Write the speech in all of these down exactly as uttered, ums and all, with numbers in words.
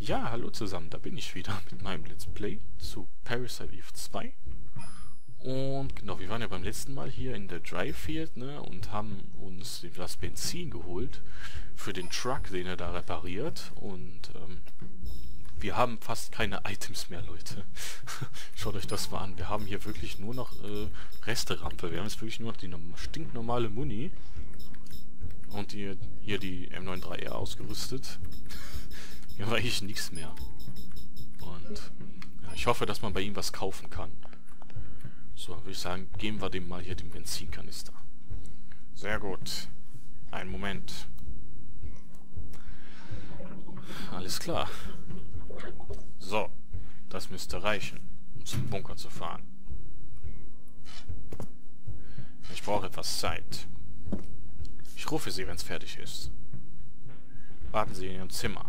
Ja, hallo zusammen, da bin ich wieder mit meinem Let's Play zu Parasite Eve zwei. Und genau, wir waren ja beim letzten Mal hier in der Dryfield, ne, und haben uns das Benzin geholt für den Truck, den er da repariert. Und ähm, wir haben fast keine Items mehr, Leute. Schaut euch das mal an, wir haben hier wirklich nur noch äh, Resterampe. Wir haben jetzt wirklich nur noch die stinknormale Muni. Und die, hier die M neun drei R ausgerüstet. Hier war eigentlich nichts mehr. Und ja, ich hoffe, dass man bei ihm was kaufen kann. So, würde ich sagen, geben wir dem mal hier den Benzinkanister. Sehr gut. Einen Moment. Alles klar. So, das müsste reichen, um zum Bunker zu fahren. Ich brauche etwas Zeit. Ich rufe Sie, wenn es fertig ist. Warten Sie in Ihrem Zimmer.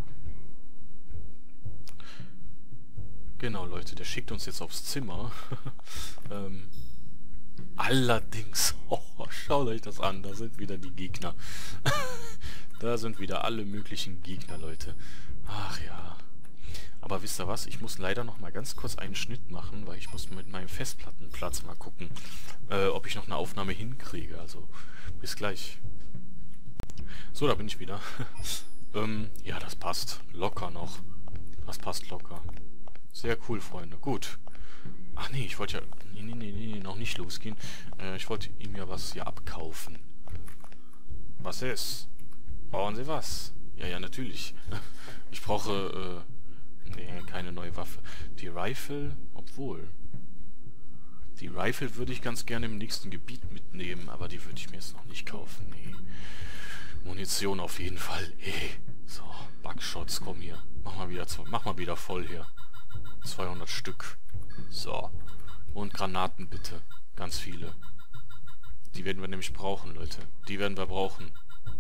Genau, Leute, der schickt uns jetzt aufs Zimmer. ähm, allerdings, oh, schaut euch das an, da sind wieder die Gegner. Da sind wieder alle möglichen Gegner, Leute. Ach ja. Aber wisst ihr was, ich muss leider noch mal ganz kurz einen Schnitt machen, weil ich muss mit meinem Festplattenplatz mal gucken, äh, ob ich noch eine Aufnahme hinkriege. Also, bis gleich. So, da bin ich wieder. ähm, ja, das passt. Locker noch. Das passt locker. Sehr cool, Freunde. Gut. Ach nee, ich wollte ja... Nee, nee, nee, nee, noch nicht losgehen. Äh, ich wollte ihm ja was hier abkaufen. Was ist? Brauchen Sie was? Ja, ja, natürlich. Ich brauche... Äh, nee, keine neue Waffe. Die Rifle... Obwohl... Die Rifle würde ich ganz gerne im nächsten Gebiet mitnehmen, aber die würde ich mir jetzt noch nicht kaufen. Nee. Munition auf jeden Fall. Ey. So, Buckshots, komm hier. Mach mal wieder, mach mal wieder voll hier. zweihundert Stück. So. Und Granaten bitte. Ganz viele. Die werden wir nämlich brauchen, Leute. Die werden wir brauchen.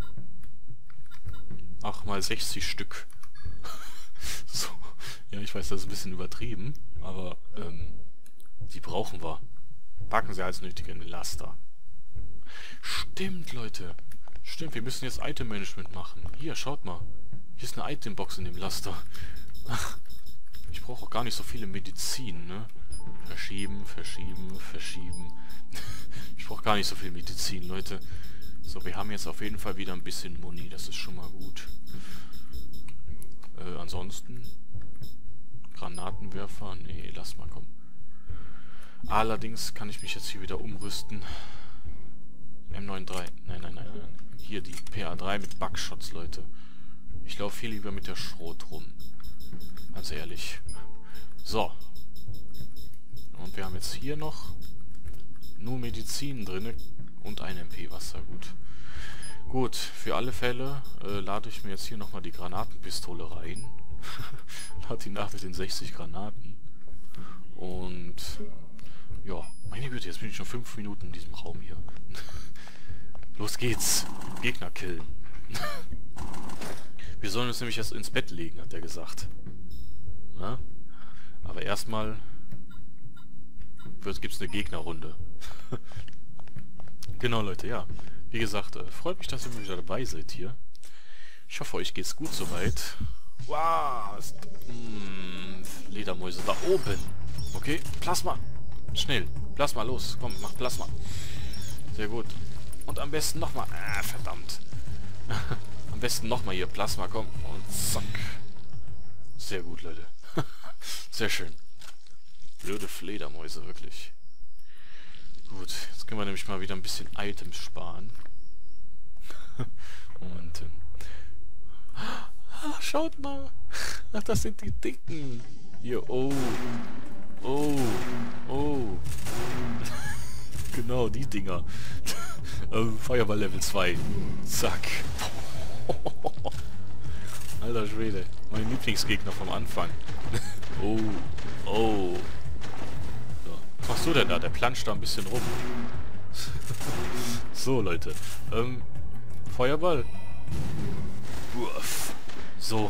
Ach, mal sechzig Stück. So. Ja, ich weiß, das ist ein bisschen übertrieben. Aber, ähm, die brauchen wir. Packen sie als nötig in den Laster. Stimmt, Leute. Stimmt, wir müssen jetzt Item-Management machen. Hier, schaut mal. Hier ist eine Itembox in dem Laster. Ich brauche auch gar nicht so viele Medizin, ne? Verschieben, verschieben, verschieben. Ich brauche gar nicht so viel Medizin, Leute. So, wir haben jetzt auf jeden Fall wieder ein bisschen Muni. Das ist schon mal gut. Äh, ansonsten... Granatenwerfer? Nee, lass mal, komm. Allerdings kann ich mich jetzt hier wieder umrüsten. M neun drei. Nein, nein, nein, nein. Hier die P A drei mit Buckshots, Leute. Ich laufe viel lieber mit der Schrot rum. Ganz ehrlich. So. Und wir haben jetzt hier noch nur Medizin drin und ein M P-Wasser. Gut. Gut, für alle Fälle äh, lade ich mir jetzt hier nochmal die Granatenpistole rein. Lade die nach mit den sechzig Granaten. Und ja, meine Güte, jetzt bin ich schon fünf Minuten in diesem Raum hier. Los geht's. Gegner killen. Wir sollen uns nämlich erst ins Bett legen, hat er gesagt. Na? Aber erstmal gibt es eine Gegnerrunde. Genau, Leute, ja. Wie gesagt, äh, freut mich, dass ihr wieder dabei seid hier. Ich hoffe, euch geht's gut soweit. Wow, ist, mh, Ledermäuse da oben. Okay, Plasma. Schnell. Plasma, los. Komm, mach Plasma. Sehr gut. Und am besten nochmal. Ah, verdammt. Am besten nochmal hier Plasma, komm. Und zack. Sehr gut, Leute. Sehr schön. Blöde Fledermäuse, wirklich. Gut, jetzt können wir nämlich mal wieder ein bisschen Items sparen. Und, ähm... Ah, schaut mal. Ach, das sind die Dicken. Hier, oh. Oh. Oh. Genau, die Dinger. ähm, Feuerball Level zwei. Zack. Alter Schwede. Mein Lieblingsgegner vom Anfang. Oh. Oh. So. Was machst du denn da? Der planscht da ein bisschen rum. So, Leute. Ähm, Feuerball. Uff. So.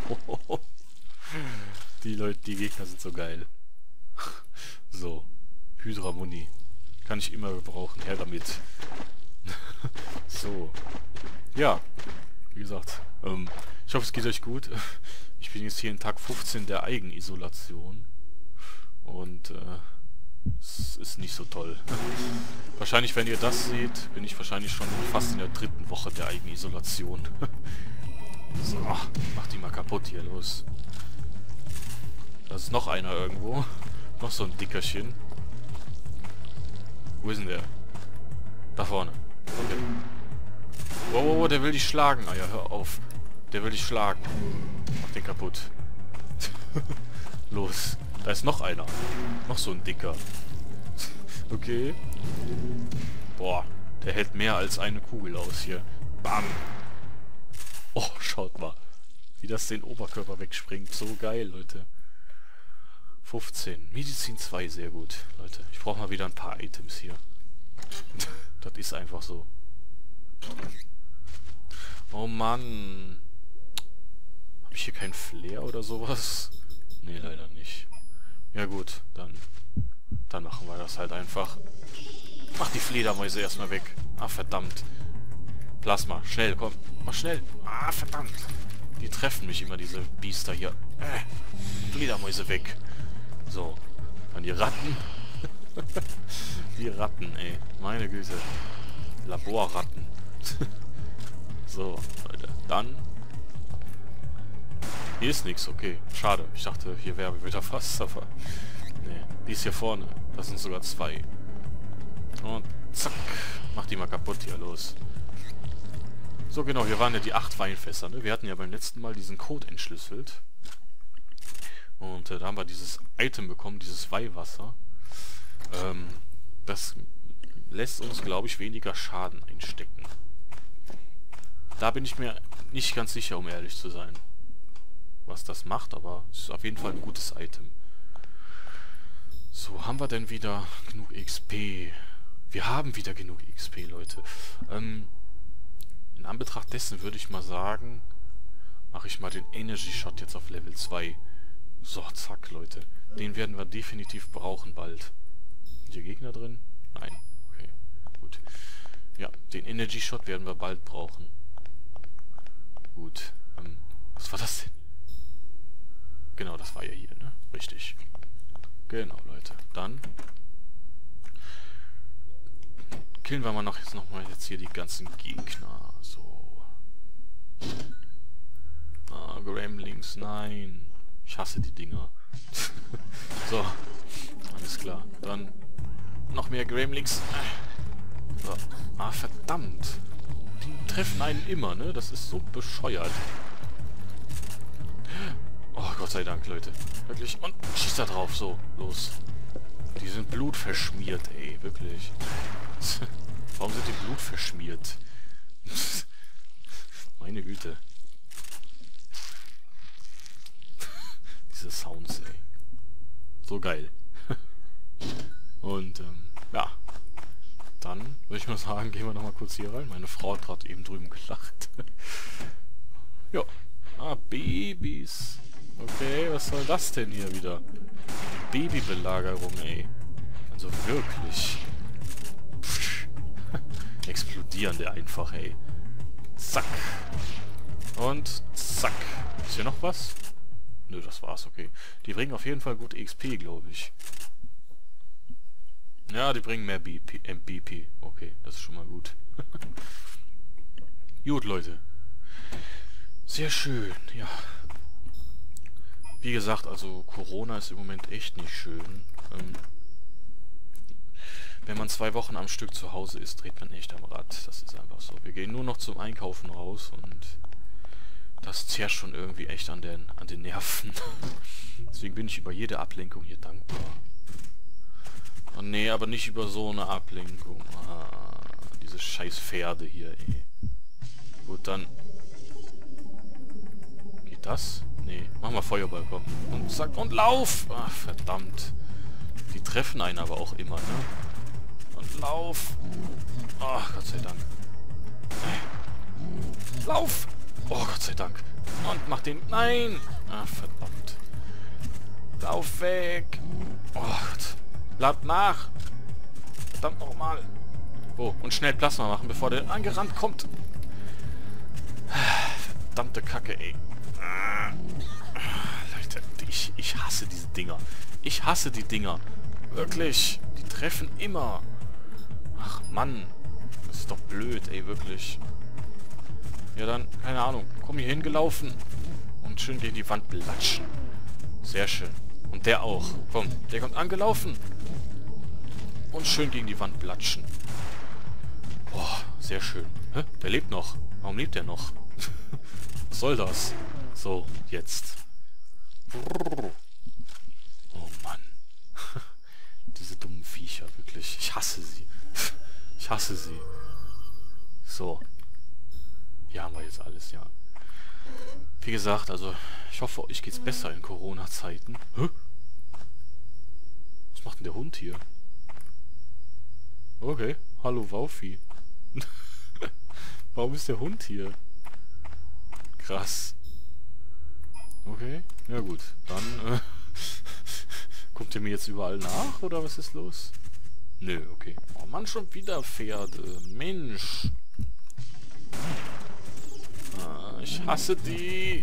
Die Leute, die Gegner sind so geil. So. Hydra-Muni. Kann ich immer gebrauchen. Her damit. So. Ja. Wie gesagt. Ähm, ich hoffe, es geht euch gut. Ich bin jetzt hier in Tag fünfzehn der Eigenisolation. Und äh, es ist nicht so toll. Wahrscheinlich, wenn ihr das seht, bin ich wahrscheinlich schon fast in der dritten Woche der Eigenisolation. So, mach die mal kaputt hier, los. Da ist noch einer irgendwo. Noch so ein Dickerchen. Wo ist denn der? Da vorne. Okay. Wow, wow, wow, der will dich schlagen. Ah ja, hör auf. Der will dich schlagen. Mach den kaputt. Los. Da ist noch einer. Noch so ein Dicker. Okay. Boah, der hält mehr als eine Kugel aus hier. Bam. Oh, schaut mal. Wie das den Oberkörper wegspringt. So geil, Leute. fünfzehn. Medizin zwei, sehr gut, Leute. Ich brauche mal wieder ein paar Items hier. Das ist einfach so. Oh Mann. Habe ich hier keinen Flair oder sowas? Nee, leider nicht. Ja gut, dann... Dann machen wir das halt einfach. Mach die Fledermäuse erstmal weg. Ah, verdammt. Plasma, schnell, komm. Mach schnell. Ah, verdammt. Die treffen mich immer, diese Biester hier. Äh, Fledermäuse weg. So. Dann die Ratten. Die Ratten, ey. Meine Güte. Laborratten. So, Leute. Dann... Hier ist nichts, okay. Schade. Ich dachte, hier wäre wieder fast, aber... Nee, die ist hier vorne. Das sind sogar zwei. Und zack. Mach die mal kaputt hier, los. So, genau, hier waren ja die acht Weinfässer, ne? Wir hatten ja beim letzten Mal diesen Code entschlüsselt. Und äh, da haben wir dieses Item bekommen, dieses Weihwasser. Ähm, das lässt uns, glaube ich, weniger Schaden einstecken. Da bin ich mir nicht ganz sicher, um ehrlich zu sein, was das macht, aber es ist auf jeden Fall ein gutes Item. So, haben wir denn wieder genug X P? Wir haben wieder genug X P, Leute. Ähm, in Anbetracht dessen würde ich mal sagen, mache ich mal den Energy Shot jetzt auf Level zwei. So, zack, Leute. Den werden wir definitiv brauchen bald. Sind hier Gegner drin? Nein. Okay, gut. Ja, den Energy Shot werden wir bald brauchen. Gut. Ähm, was war das denn? Genau, das war ja hier, ne? Richtig. Genau, Leute. Dann killen wir mal noch jetzt noch mal jetzt hier die ganzen Gegner. So. Ah, Gremlings, nein. Ich hasse die Dinger. So. Alles klar. Dann noch mehr Gremlings. So. Ah, verdammt. Die treffen einen immer, ne? Das ist so bescheuert. Oh, Gott sei Dank, Leute. Wirklich. Und schießt da drauf. So, los. Die sind blutverschmiert, ey. Wirklich. Warum sind die blutverschmiert? Meine Güte. Diese Sounds, ey. So geil. Und, ähm, ja. Dann würde ich mal sagen, gehen wir nochmal kurz hier rein. Meine Frau hat gerade eben drüben gelacht. Ja. Ah, Babys. Okay, was soll das denn hier wieder? Babybelagerung, ey. Also wirklich. Pff. Explodieren der einfach, ey. Zack. Und zack. Ist hier noch was? Nö, das war's, okay. Die bringen auf jeden Fall gut X P, glaube ich. Ja, die bringen mehr B P, M B P. Okay, das ist schon mal gut. Gut, Leute. Sehr schön, ja. Wie gesagt, also Corona ist im Moment echt nicht schön. Ähm, wenn man zwei Wochen am Stück zu Hause ist, dreht man echt am Rad. Das ist einfach so. Wir gehen nur noch zum Einkaufen raus und das zerrt schon irgendwie echt an den, an den Nerven. Deswegen bin ich über jede Ablenkung hier dankbar. Oh nee, aber nicht über so eine Ablenkung. Ah, diese scheiß Pferde hier, ey. Gut, dann... Geht das? Nee, machen wir Feuerball, komm. Und zack, und lauf! Ach, verdammt. Die treffen einen aber auch immer, ne? Und lauf! Ach, Gott sei Dank. Lauf! Oh, Gott sei Dank. Und mach den... Nein! Ach, verdammt. Lauf weg! Oh Gott. Lad nach! Verdammt nochmal. Oh, und schnell Plasma machen, bevor der angerannt kommt. Verdammte Kacke, ey. ich, ich hasse diese Dinger. Ich hasse die Dinger. Wirklich. Die treffen immer. Ach, Mann. Das ist doch blöd, ey, wirklich. Ja, dann, keine Ahnung. Komm hier hingelaufen. Und schön gegen die Wand blatschen. Sehr schön. Und der auch. Komm, der kommt angelaufen. Und schön gegen die Wand blatschen. Boah, sehr schön. Hä? Der lebt noch. Warum lebt der noch? Was soll das? So, jetzt. Oh Mann. Diese dummen Viecher, wirklich. Ich hasse sie. Ich hasse sie. So. Hier haben wir jetzt alles, ja. Wie gesagt, also, ich hoffe, euch geht's besser in Corona-Zeiten. Hä? Was macht denn der Hund hier? Okay. Hallo, Waufi. Warum ist der Hund hier? Krass. Okay. Ja gut. Dann, äh, kommt ihr mir jetzt überall nach, oder was ist los? Nö, okay. Oh Mann, schon wieder Pferde. Mensch. Ah, ich hasse die.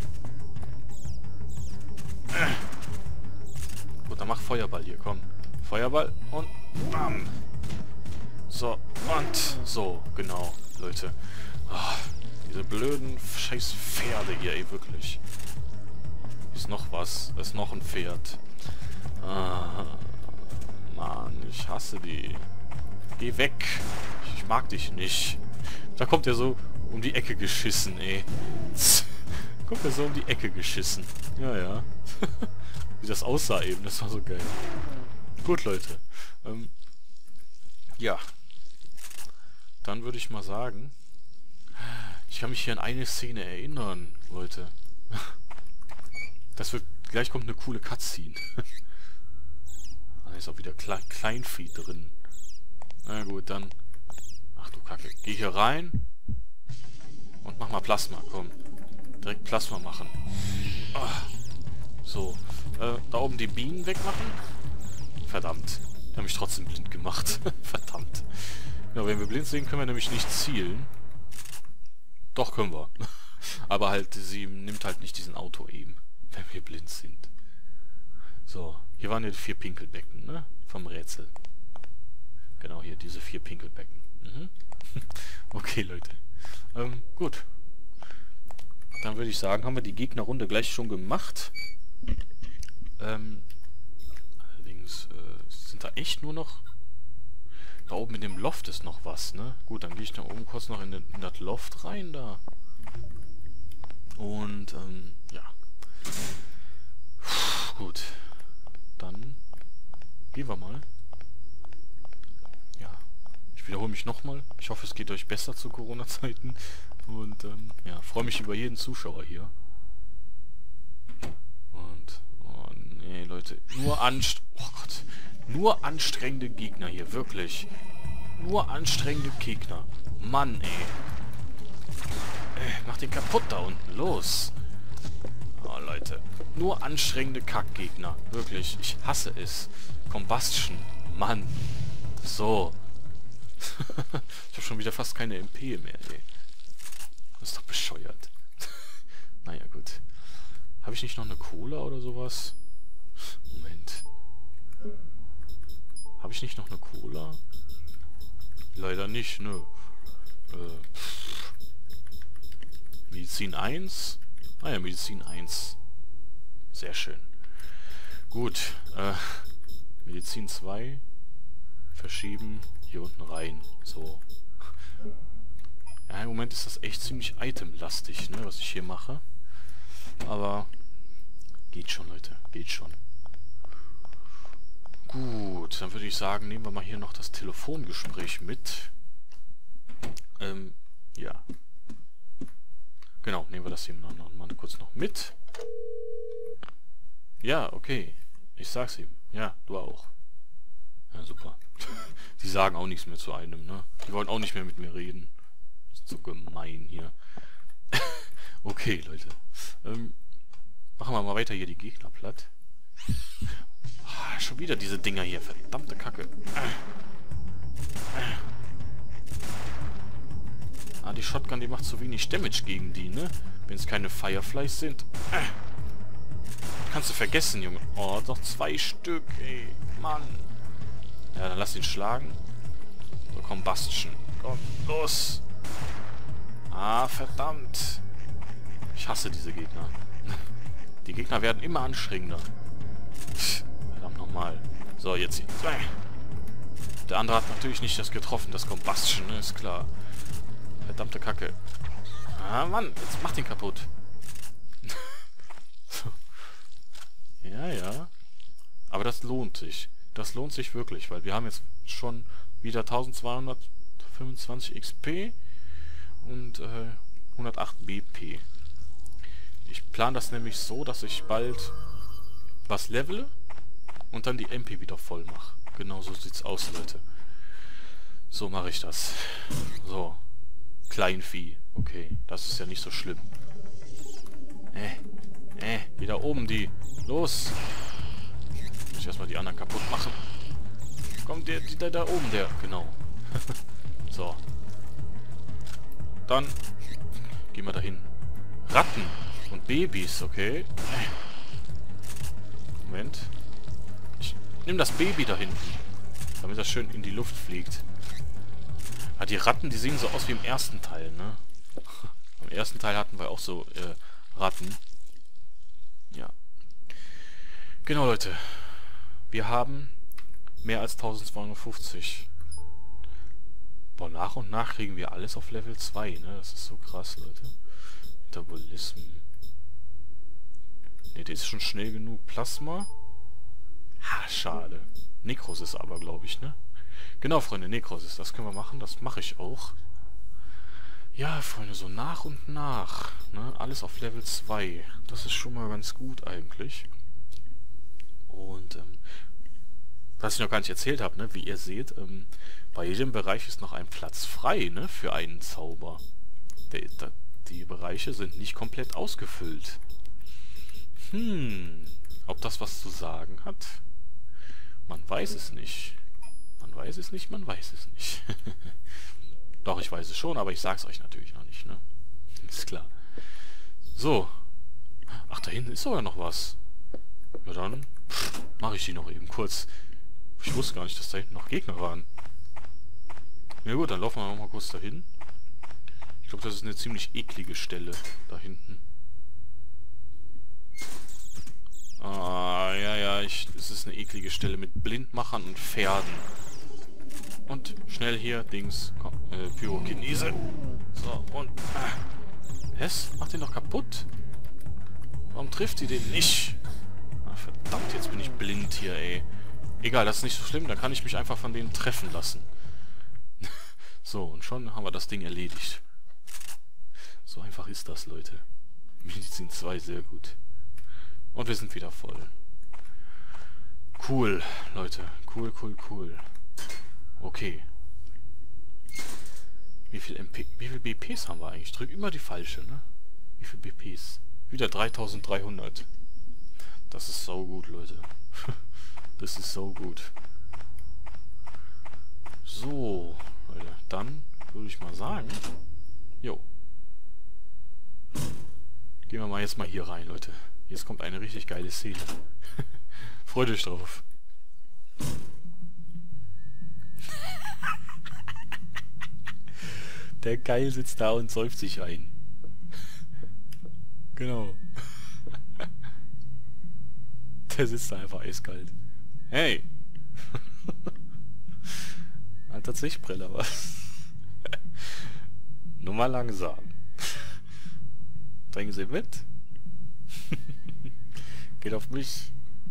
Äh. Gut, dann mach Feuerball hier, komm. Feuerball und bam. So, und so, genau, Leute. Ah, diese blöden scheiß Pferde hier, ey, wirklich. Ist noch was. Ist noch ein Pferd. Ah, Mann, ich hasse die. Geh weg. Ich mag dich nicht. Da kommt er so um die Ecke geschissen, ey. Kommt er so um die Ecke geschissen. Ja, ja. Wie das aussah eben, das war so geil. Gut, Leute. Ähm, ja. Dann würde ich mal sagen, ich kann mich hier an eine Szene erinnern, Leute. Das wird, gleich kommt eine coole Cutscene. Da ist auch wieder Kle Kleinvieh drin. Na gut, dann, ach du Kacke, geh hier rein und mach mal Plasma, komm. Direkt Plasma machen. Ah, so, äh, da oben die Bienen wegmachen. Verdammt, die haben mich trotzdem blind gemacht. Verdammt. Ja, wenn wir blind sehen, können wir nämlich nicht zielen. Doch, können wir. Aber halt, sie nimmt halt nicht diesen Auto eben, wenn wir blind sind. So, hier waren ja die vier Pinkelbecken, ne? Vom Rätsel. Genau, hier diese vier Pinkelbecken. Mhm. Okay, Leute. Ähm, gut. Dann würde ich sagen, haben wir die Gegnerrunde gleich schon gemacht. Ähm, allerdings äh, sind da echt nur noch... Da oben in dem Loft ist noch was, ne? Gut, dann gehe ich da oben kurz noch in, den, in das Loft rein da. Und, ähm, ja. Puh, gut. Dann gehen wir mal. Ja. Ich wiederhole mich nochmal. Ich hoffe, es geht euch besser zu Corona-Zeiten. Und, ähm, ja, freue mich über jeden Zuschauer hier. Und, oh nee, Leute. Nur anst... Oh Gott. Nur anstrengende Gegner hier, wirklich. Nur anstrengende Gegner. Mann, ey. Äh, mach den kaputt da unten. Los. Oh, Leute. Nur anstrengende Kackgegner. Wirklich. Ich hasse es. Combustion. Mann. So. Ich habe schon wieder fast keine M P mehr, ey. Das ist doch bescheuert. Naja, gut. Habe ich nicht noch eine Cola oder sowas? Moment. Habe ich nicht noch eine Cola? Leider nicht, ne. Äh, Medizin eins? Ah ja, Medizin eins. Sehr schön. Gut, äh, Medizin zwei. Verschieben, hier unten rein. So. Ja, im Moment ist das echt ziemlich itemlastig, ne, was ich hier mache. Aber geht schon, Leute, geht schon. Gut, dann würde ich sagen, nehmen wir mal hier noch das Telefongespräch mit. Ähm, ja. Genau, nehmen wir das hier noch, noch mal kurz noch mit. Ja, okay. Ich sag's ihm. Ja, du auch. Ja, super. Die sagen auch nichts mehr zu einem, ne? Die wollen auch nicht mehr mit mir reden. Ist so gemein hier. Okay, Leute. Ähm, machen wir mal weiter hier die Gegner platt. Ah, schon wieder diese Dinger hier. Verdammte Kacke. Ah, die Shotgun, die macht zu wenig Damage gegen die, ne? Wenn es keine Fireflies sind. Kannst du vergessen, Junge. Oh, noch zwei Stück, ey. Mann. Ja, dann lass ihn schlagen. So, komm, Bastian. Komm, los. Ah, verdammt. Ich hasse diese Gegner. Die Gegner werden immer anstrengender. Verdammt nochmal. So, jetzt hier. Der andere hat natürlich nicht das getroffen, das Combustion, ne? Ist klar. Verdammte Kacke. Ah, Mann, jetzt mach den kaputt. Ja, ja. Aber das lohnt sich. Das lohnt sich wirklich, weil wir haben jetzt schon wieder eintausendzweihundertfünfundzwanzig X P und äh, hundertacht B P. Ich plane das nämlich so, dass ich bald was levele und dann die M P wieder voll mache. Genau so sieht's aus, Leute. So mache ich das. So. Kleinvieh. Okay, das ist ja nicht so schlimm. Äh, äh, wieder oben die. Los! Muss ich erstmal die anderen kaputt machen. Komm, der, der da oben, der. Genau. So. Dann gehen wir dahin. Ratten und Babys, okay. Moment. Ich nehme das Baby da hinten, damit das schön in die Luft fliegt. Ah, die Ratten, die sehen so aus wie im ersten Teil, ne? Im ersten Teil hatten wir auch so äh, Ratten. Ja. Genau, Leute. Wir haben mehr als eintausendzweihundertfünfzig. Boah, nach und nach kriegen wir alles auf Level zwei, ne? Das ist so krass, Leute. Metabolismen. Ne, der ist schon schnell genug. Plasma. Ha, schade. Nekrosis aber, glaube ich, ne? Genau, Freunde, Nekrosis. Das können wir machen. Das mache ich auch. Ja, Freunde, so nach und nach. Ne? Alles auf Level zwei. Das ist schon mal ganz gut eigentlich. Und, ähm, was ich noch gar nicht erzählt habe, ne? Wie ihr seht, ähm, bei jedem Bereich ist noch ein Platz frei, ne? Für einen Zauber. Der, der, die Bereiche sind nicht komplett ausgefüllt. Hm, ob das was zu sagen hat? Man weiß es nicht. Man weiß es nicht, man weiß es nicht. Doch, ich weiß es schon, aber ich sag's euch natürlich noch nicht, ne? Ist klar. So. Ach, da hinten ist sogar noch was. Ja, dann mache ich die noch eben kurz. Ich wusste gar nicht, dass da hinten noch Gegner waren. Ja gut, dann laufen wir noch mal kurz dahin. Ich glaube, das ist eine ziemlich eklige Stelle da hinten. Ah, ja, ja, ich, es ist eine eklige Stelle mit Blindmachern und Pferden. Und schnell hier, Dings, komm, äh, Pyrokinese. So, und... Ah. Hess, mach den doch kaputt. Warum trifft sie den nicht? Ah, verdammt, jetzt bin ich blind hier, ey. Egal, das ist nicht so schlimm, dann kann ich mich einfach von denen treffen lassen. So, und schon haben wir das Ding erledigt. So einfach ist das, Leute. Medizin zwei, sehr gut. Und wir sind wieder voll. Cool, Leute. Cool, cool, cool. Okay. Wie viel M P, wie viel B Ps haben wir eigentlich? Ich drück immer die falsche, ne? Wie viel B Ps? Wieder dreitausenddreihundert. Das ist so gut, Leute. Das ist so gut. So, Leute. Dann würde ich mal sagen... Jo. Gehen wir mal jetzt mal hier rein, Leute. Jetzt kommt eine richtig geile Szene. Freut euch drauf. Der Geil sitzt da und säuft sich ein. Genau. Der sitzt da einfach eiskalt. Hey! Alter Zichtbrille, was? Nur mal langsam. Trinken Sie mit? Geht auf mich.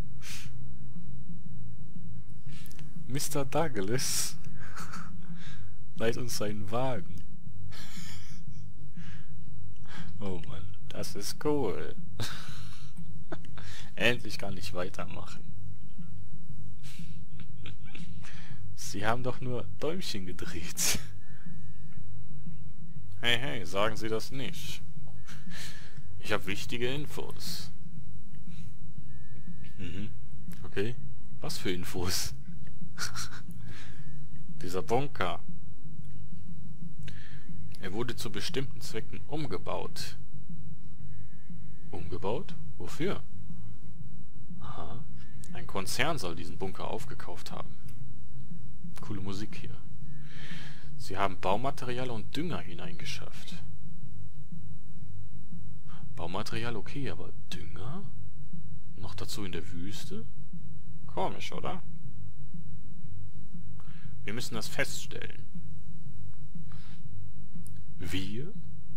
Mister Douglas leiht uns seinen Wagen. Oh Mann, das ist cool. Endlich kann ich weitermachen. Sie haben doch nur Däumchen gedreht. Hey, hey, sagen Sie das nicht. Ich habe wichtige Infos. Mhm. Okay. Was für Infos? Dieser Bunker. Er wurde zu bestimmten Zwecken umgebaut. Umgebaut? Wofür? Ein Konzern soll diesen Bunker aufgekauft haben. Coole Musik hier. Sie haben Baumaterial und Dünger hineingeschafft. Baumaterial okay, aber Dünger? Noch dazu in der Wüste? Komisch, oder? Wir müssen das feststellen. Wir?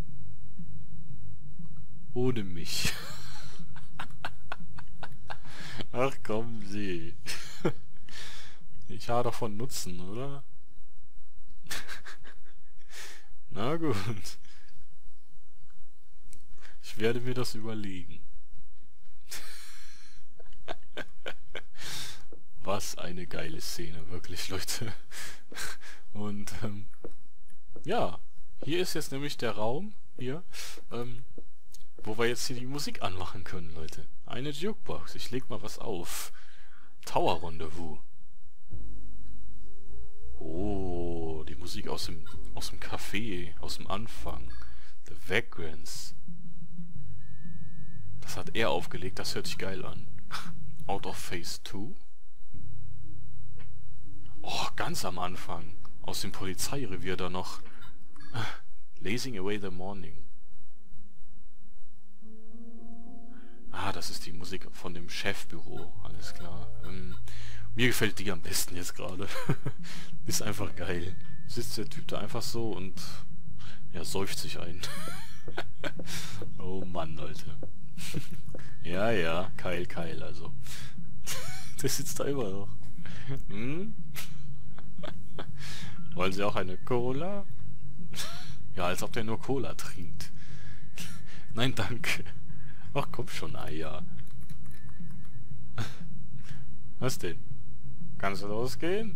Ohne mich. Ach komm, Sie. Ich habe davon Nutzen, oder? Na gut. Ich werde mir das überlegen. Was eine geile Szene, wirklich, Leute. Und, ähm, ja. Hier ist jetzt nämlich der Raum, hier, ähm, wo wir jetzt hier die Musik anmachen können, Leute. Eine Jukebox. Ich leg mal was auf. Tower Rendezvous. Oh, die Musik aus dem, aus dem Café, aus dem Anfang. The Vagrants. Das hat er aufgelegt, das hört sich geil an. Out of Phase zwei. Oh, ganz am Anfang. Aus dem Polizeirevier da noch. Lazing Away the Morning. Ah, das ist die Musik von dem Chefbüro. Alles klar. Ähm, mir gefällt die am besten jetzt gerade. Ist einfach geil. Sitzt der Typ da einfach so und ja, säuft sich ein. Oh Mann, Leute. Ja, ja, Keil, Keil, also. Der sitzt da immer noch. Hm? Wollen Sie auch eine Cola? Ja, als ob der nur Cola trinkt. Nein, danke. Ach komm schon, ah ja. Was denn? Kannst du losgehen?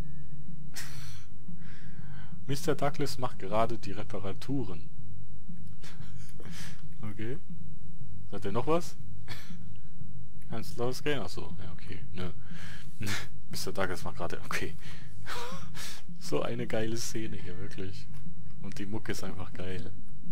Mister Douglas macht gerade die Reparaturen. Okay. Hat er noch was? Kannst du losgehen? Achso, ja, okay. Nö. Mister Douglas macht gerade... Okay. So eine geile Szene hier, wirklich. Und die Mucke ist einfach geil.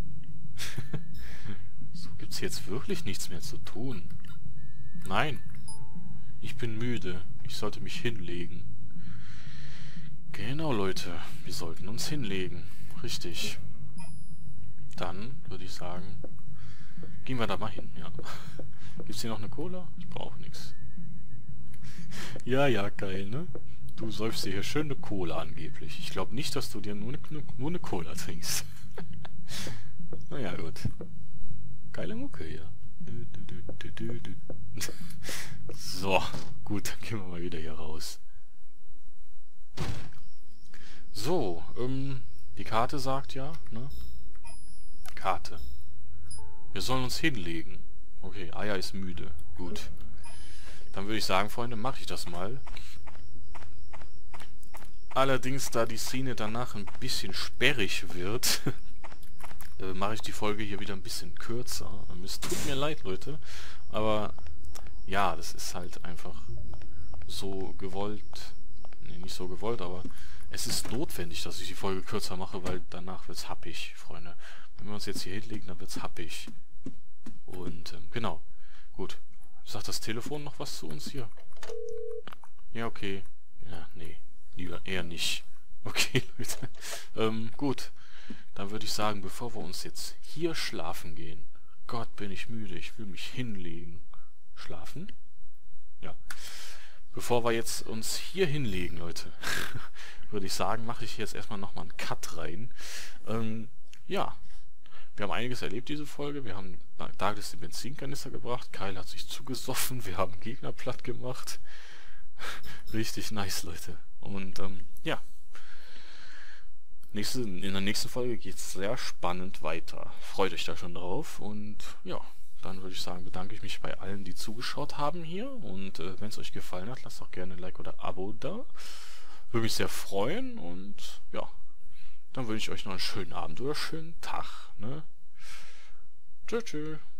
So, gibt's jetzt wirklich nichts mehr zu tun? Nein. Ich bin müde. Ich sollte mich hinlegen. Genau, Leute. Wir sollten uns hinlegen. Richtig. Dann würde ich sagen, gehen wir da mal hin, ja. Gibt's hier noch eine Cola? Ich brauche nichts. Ja, ja, geil, ne? Du säufst dir hier schön eine Cola angeblich. Ich glaube nicht, dass du dir nur eine, nur eine Cola trinkst. Naja, gut. Geile Mucke hier. So, gut, dann gehen wir mal wieder hier raus. So, ähm, die Karte sagt ja, ne? Karte. Wir sollen uns hinlegen. Okay, Aya ist müde. Gut. Dann würde ich sagen, Freunde, mache ich das mal. Allerdings, da die Szene danach ein bisschen sperrig wird, äh, mache ich die Folge hier wieder ein bisschen kürzer. Es tut mir leid, Leute. Aber ja, das ist halt einfach so gewollt. Ne, nicht so gewollt, aber es ist notwendig, dass ich die Folge kürzer mache, weil danach wird's happig, Freunde. Wenn wir uns jetzt hier hinlegen, dann wird's happig. Und, ähm, genau. Gut. Sagt das Telefon noch was zu uns hier? Ja, okay. Ja, nee. Lieber eher nicht. Okay, Leute. Ähm, gut. Dann würde ich sagen, bevor wir uns jetzt hier schlafen gehen. Gott, bin ich müde. Ich will mich hinlegen. Schlafen? Ja. Bevor wir jetzt uns hier hinlegen, Leute, würde ich sagen, mache ich jetzt erstmal nochmal einen Cut rein. Ähm, ja. Wir haben einiges erlebt, diese Folge. Wir haben Douglas den Benzinkanister gebracht. Kyle hat sich zugesoffen. Wir haben Gegner platt gemacht. Richtig nice, Leute. Und, ähm, ja. Nächste, in der nächsten Folge geht es sehr spannend weiter. Freut euch da schon drauf. Und, ja, dann würde ich sagen, bedanke ich mich bei allen, die zugeschaut haben hier. Und, äh, wenn es euch gefallen hat, lasst doch gerne ein Like oder Abo da. Würde mich sehr freuen. Und, ja. Dann wünsche ich euch noch einen schönen Abend oder schönen Tag, ne? Tschüss, tschüss.